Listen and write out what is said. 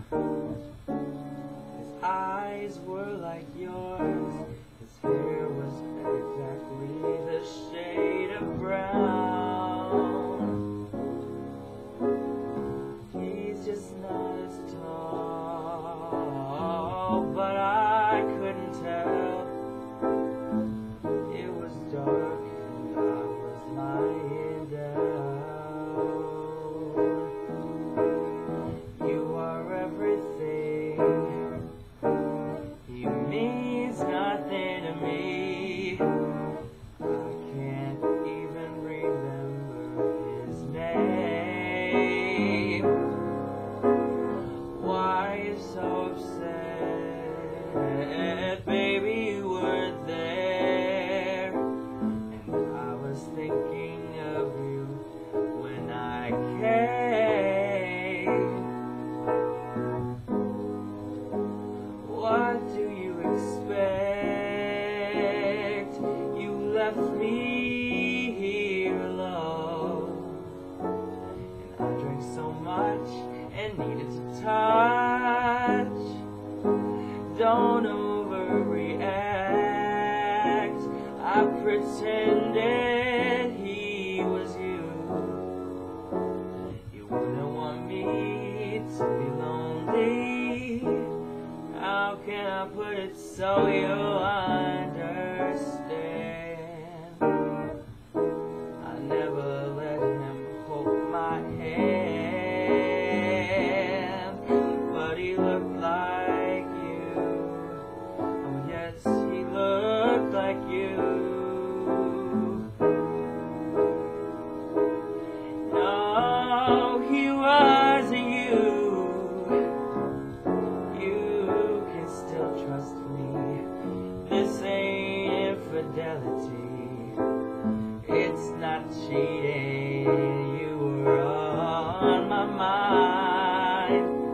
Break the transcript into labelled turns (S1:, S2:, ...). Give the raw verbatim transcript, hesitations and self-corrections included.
S1: His eyes were like yours. His hair was exactly the shade of brown. He's just not as tall, but I couldn't tell. It was dark and I was lying down. You are everything. He means nothing to me. I can't even remember his name. Why you so upset? Baby, you weren't there. And I was thinking of you when I came. What do you expect? You left me here alone. And I drank so much and needed to touch. Don't overreact. I pretended he was you. You wouldn't want me to be lonely. How can I put it so you'll understand? I never let him hold my hand, but he looked like you. Oh yes, he looked like you. No, he wasn't you. You can still trust me. This ain't infidelity. It's not cheating. You were on my mind.